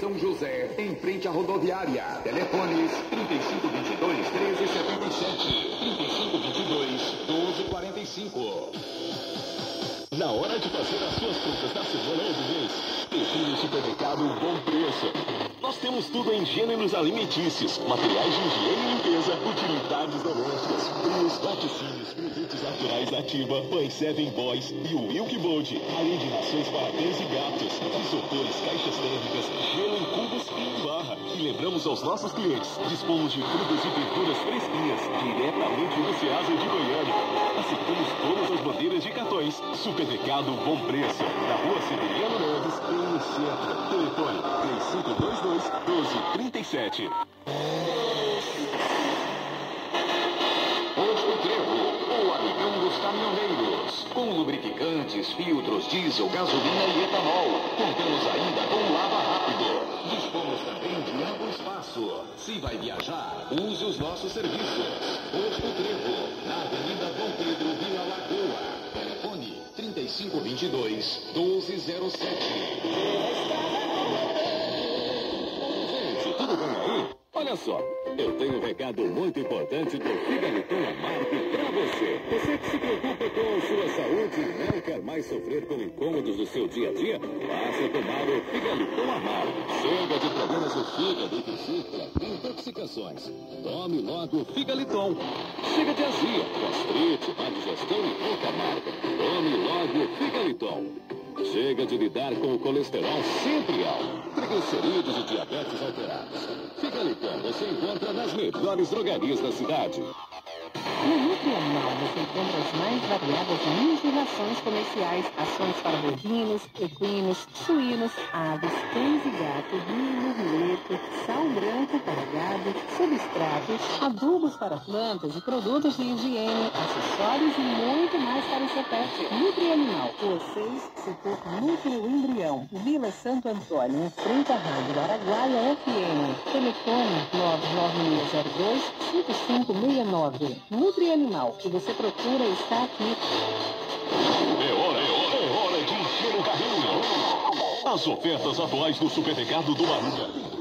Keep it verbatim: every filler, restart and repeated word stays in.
São José, em frente à rodoviária. Telefones trinta e cinco, vinte e dois, treze, setenta e sete, trinta e cinco, vinte e dois, doze, quarenta e cinco. Na hora de fazer as suas compras da semana ou do mês, prefira o Supermercado Bom Preço. Nós temos tudo em gêneros alimentícios, materiais de higiene e limpeza, utilidades domésticas, frios, laticínios, produtos naturais Ativa, pães Seven Boys e o Milk Bold, além de rações para cães e gatos, isopores, caixas térmicas, gelo em cubos e em barra. E lembramos aos nossos clientes, dispomos de frutas e verduras fresquinhas, diretamente do Ceasa de Goiânia. Aceitamos todas as bandeiras de cartões. Supermercado Bom Preço, na rua Severiano Neves, em Centro. Telefone três cinco dois dois, doze trinta e sete. Posto Trevo, o amigão dos caminhoneiros. Com lubrificantes, filtros, diesel, gasolina e etanol. Contamos ainda com lava rápido. Dispomos também de amplo espaço. Se vai viajar, use os nossos serviços. Posto Trevo, na Avenida Dom Pedro, Vila Lagoa. Telefone trinta e cinco, vinte e dois, doze zero sete. Gente, tudo bem aí? Olha só, eu tenho um recado muito importante do Figaliton Amargo pra você. Você que se preocupa com sua saúde e não quer mais sofrer com incômodos do seu dia a dia, passe a tomar o Figaliton Amargo. Chega de problemas do fígado e vesícula, intoxicações. Tome logo o Figaliton. Chega de azia, gastrite, má digestão e boca amarga. Tome logo o Figaliton. Chega de lidar com o colesterol sempre alto, triglicerídeos e diabetes alterados. Figaliton você encontra nas melhores drogarias da cidade. No Nutri Animal você encontra as mais variadas linhas de rações comerciais, ações para bovinos, equinos, suínos, aves, cães e gatos, milho, leite, sal branco para gado, substratos, adubos para plantas e produtos de higiene, acessórios e muito mais para o seu pet. Nutri Animal, Rua seis, setor Núcleo Embrião, Vila Santo Antônio, em frente à Rádio Araguaia F M. Telefone nove nove seis zero dois, cinco cinco seis nove. Nutri Animal, que você procura está aqui. É hora, é hora, é hora de encher o carrinho. As ofertas atuais do Supermercado do Barriga.